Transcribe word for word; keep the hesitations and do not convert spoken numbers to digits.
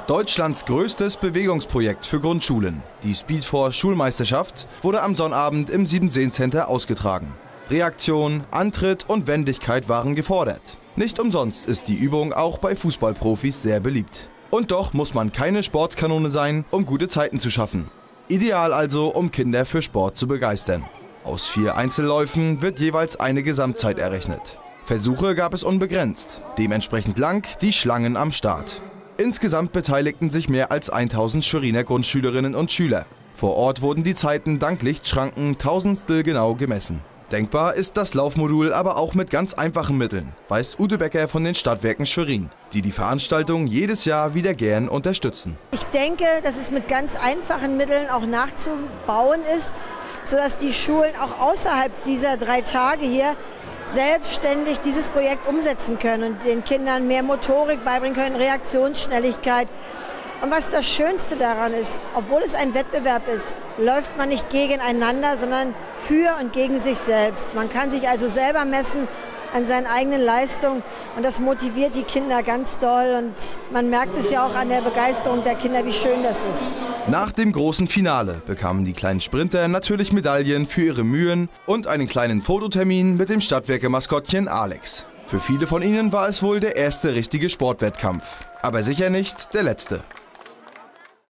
Deutschlands größtes Bewegungsprojekt für Grundschulen, die Speedforce Schulmeisterschaft, wurde am Sonnabend im Siebenseen Center ausgetragen. Reaktion, Antritt und Wendigkeit waren gefordert. Nicht umsonst ist die Übung auch bei Fußballprofis sehr beliebt. Und doch muss man keine Sportskanone sein, um gute Zeiten zu schaffen. Ideal also, um Kinder für Sport zu begeistern. Aus vier Einzelläufen wird jeweils eine Gesamtzeit errechnet. Versuche gab es unbegrenzt, dementsprechend lang die Schlangen am Start. Insgesamt beteiligten sich mehr als tausend Schweriner Grundschülerinnen und Schüler. Vor Ort wurden die Zeiten dank Lichtschranken tausendstel genau gemessen. Denkbar ist das Laufmodul aber auch mit ganz einfachen Mitteln, weiß Ute Becker von den Stadtwerken Schwerin, die die Veranstaltung jedes Jahr wieder gern unterstützen. Ich denke, dass es mit ganz einfachen Mitteln auch nachzubauen ist, sodass die Schulen auch außerhalb dieser drei Tage hier selbstständig dieses Projekt umsetzen können und den Kindern mehr Motorik beibringen können, Reaktionsschnelligkeit. Und was das Schönste daran ist, obwohl es ein Wettbewerb ist, läuft man nicht gegeneinander, sondern für und gegen sich selbst. Man kann sich also selber messen an seinen eigenen Leistungen und das motiviert die Kinder ganz doll und man merkt es ja auch an der Begeisterung der Kinder, wie schön das ist. Nach dem großen Finale bekamen die kleinen Sprinter natürlich Medaillen für ihre Mühen und einen kleinen Fototermin mit dem Stadtwerke-Maskottchen Alex. Für viele von ihnen war es wohl der erste richtige Sportwettkampf, aber sicher nicht der letzte.